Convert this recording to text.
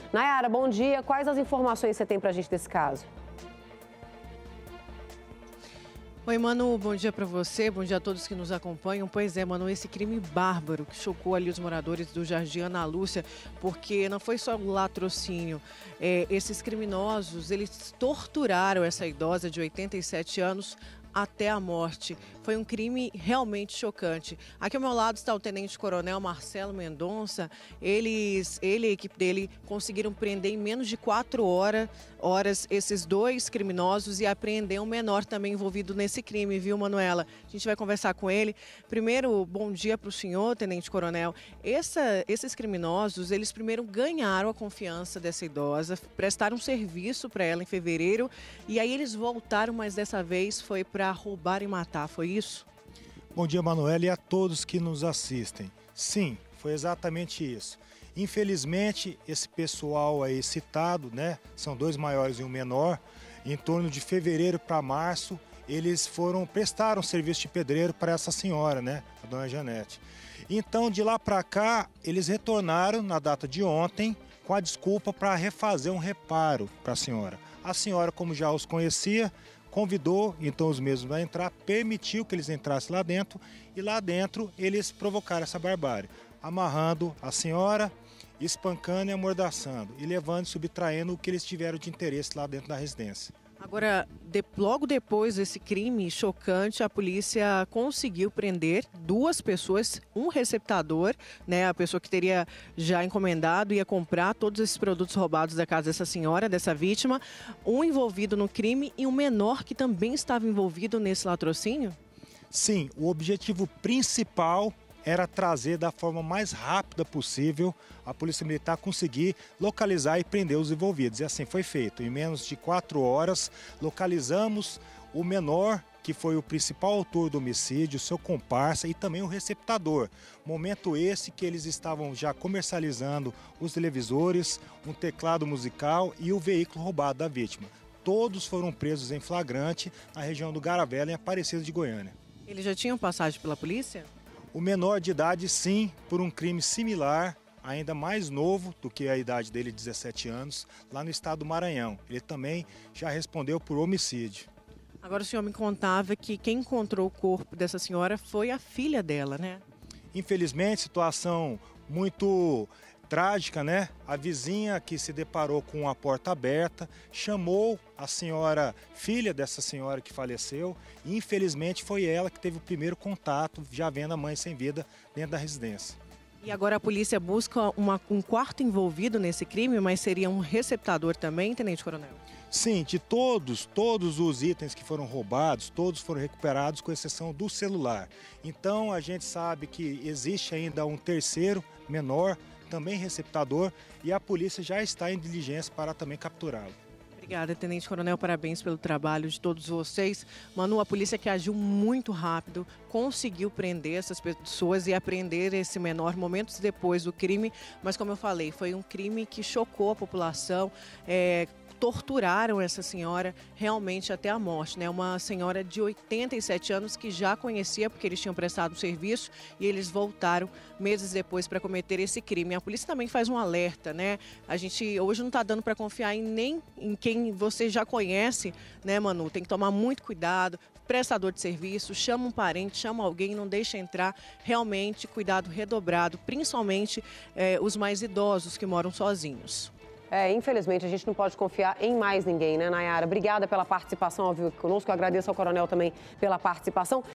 Nayara, bom dia. Quais as informações você tem para a gente desse caso? Oi, Manu, bom dia para você, bom dia a todos que nos acompanham. Pois é, Manu, esse crime bárbaro que chocou ali os moradores do Jardim Ana Lúcia, porque não foi só o latrocínio. Esses criminosos, eles torturaram essa idosa de 87 anos até a morte. Foi um crime realmente chocante. Aqui ao meu lado está o tenente-coronel Marcelo Mendonça. Ele e a equipe dele conseguiram prender em menos de 4 horas esses 2 criminosos e apreender um menor também envolvido nesse crime, viu, Manuela? A gente vai conversar com ele. Primeiro, bom dia para o senhor, tenente-coronel. Esses criminosos, eles primeiro ganharam a confiança dessa idosa, prestaram um serviço para ela em fevereiro e aí eles voltaram, mas dessa vez foi para roubar e matar, foi isso? Bom dia, Manuela, e a todos que nos assistem. Sim, foi exatamente isso. Infelizmente, esse pessoal aí citado, né, são 2 maiores e um menor, em torno de fevereiro para março, eles prestaram serviço de pedreiro para essa senhora, né, a dona Janete. Então, de lá para cá, eles retornaram na data de ontem com a desculpa para refazer um reparo para a senhora. A senhora, como já os conhecia, convidou então os mesmos a entrar, permitiu que eles entrassem lá dentro e lá dentro eles provocaram essa barbárie, amarrando a senhora, espancando e amordaçando e levando e subtraindo o que eles tiveram de interesse lá dentro da residência. Agora, logo depois desse crime chocante, a polícia conseguiu prender 2 pessoas, um receptador, né, a pessoa que teria já encomendado, ia comprar todos esses produtos roubados da casa dessa senhora, dessa vítima, um envolvido no crime e um menor que também estava envolvido nesse latrocínio? Sim, o objetivo principal era trazer da forma mais rápida possível a Polícia Militar conseguir localizar e prender os envolvidos. E assim foi feito. Em menos de 4 horas, localizamos o menor, que foi o principal autor do homicídio, seu comparsa e também o receptador. Momento esse que eles estavam já comercializando os televisores, um teclado musical e o veículo roubado da vítima. Todos foram presos em flagrante na região do Garavela, em Aparecida de Goiânia. Eles já tinham passagem pela polícia? O menor de idade, sim, por um crime similar, ainda mais novo do que a idade dele, 17 anos, lá no estado do Maranhão. Ele também já respondeu por homicídio. Agora o senhor me contava que quem encontrou o corpo dessa senhora foi a filha dela, né? Infelizmente, situação muito trágica, né? A vizinha que se deparou com a porta aberta chamou a senhora, filha dessa senhora que faleceu, e infelizmente foi ela que teve o primeiro contato, já vendo a mãe sem vida dentro da residência. E agora a polícia busca um quarto envolvido nesse crime, mas seria um receptador também, Tenente Coronel? Sim, de todos os itens que foram roubados, todos foram recuperados, com exceção do celular. Então a gente sabe que existe ainda um terceiro menor, também receptador, e a polícia já está em diligência para também capturá-lo. Obrigada, Tenente Coronel, parabéns pelo trabalho de todos vocês. Manu, a polícia que agiu muito rápido, conseguiu prender essas pessoas e apreender esse menor momentos depois do crime, mas como eu falei, foi um crime que chocou a população, torturaram essa senhora realmente até a morte, né? Uma senhora de 87 anos que já conhecia porque eles tinham prestado serviço e eles voltaram meses depois para cometer esse crime. A polícia também faz um alerta, né? A gente hoje não está dando para confiar nem em quem você já conhece, né, Manu? Tem que tomar muito cuidado, prestador de serviço, chama um parente, chama alguém, não deixa entrar, realmente cuidado redobrado, principalmente os mais idosos que moram sozinhos. Infelizmente, a gente não pode confiar em mais ninguém, né, Nayara? Obrigada pela participação ao vivo aqui conosco. Eu agradeço ao coronel também pela participação.